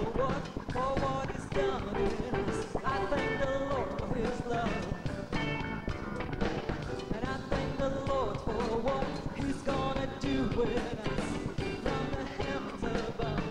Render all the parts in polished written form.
what He's done in us. I thank the Lord for His love, and I thank the Lord for what He's gonna do with us from the heavens above.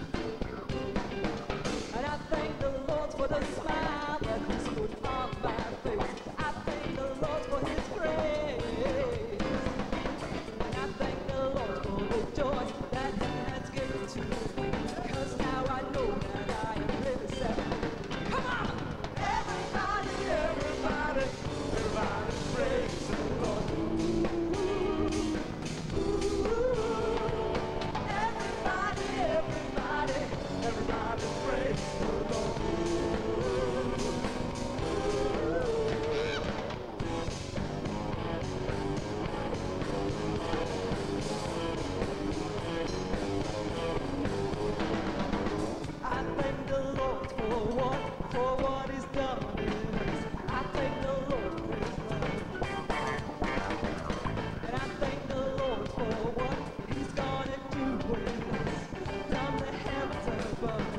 And I thank the Lord for the smile that He's put on my face. I thank the Lord for His grace, and I thank the Lord for the joy that He has given to me. 'Cause now I know that I am really set. Come on! Everybody, everybody, everybody praise the Lord. Everybody, everybody, everybody praise the Lord. I thank the Lord for what He's done in us. I thank the Lord for His love, and I thank the Lord for what He's gonna do with us from the heavens above.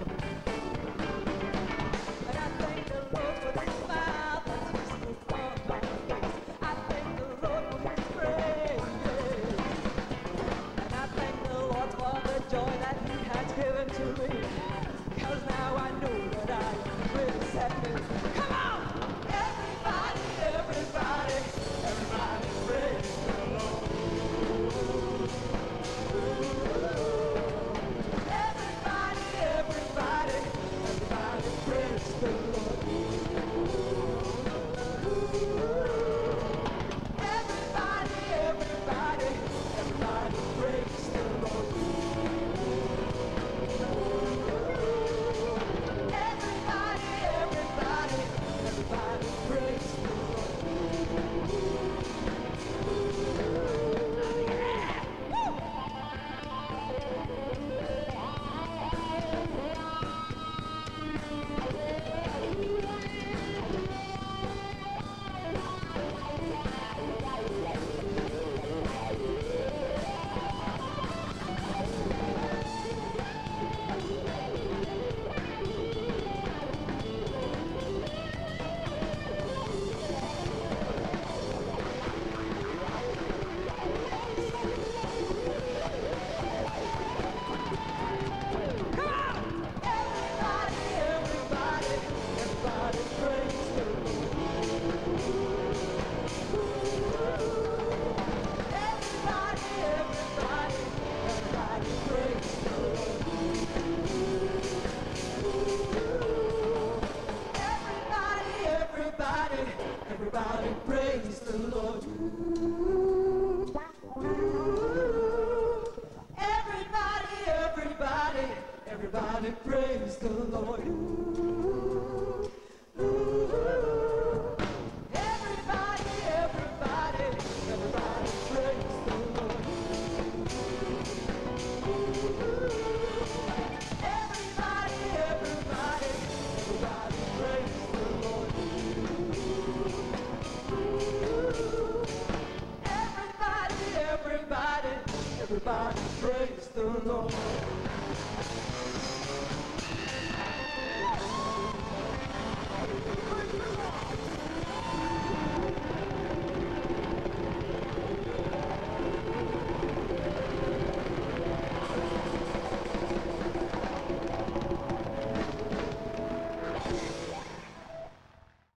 And I thank the Lord for the smile that He's put on my face. I thank the Lord for His grace, and I thank the Lord for the joy that He has given to me. 'Cause now I know that I really set me. Come on! Everybody, everybody, everybody praise the Lord. Everybody, everybody, everybody praise the Lord. Everybody, everybody, everybody praise the Lord. Everybody, everybody, everybody praise the Lord. Everybody praise the Lord. Everybody, everybody, everybody praise the Lord.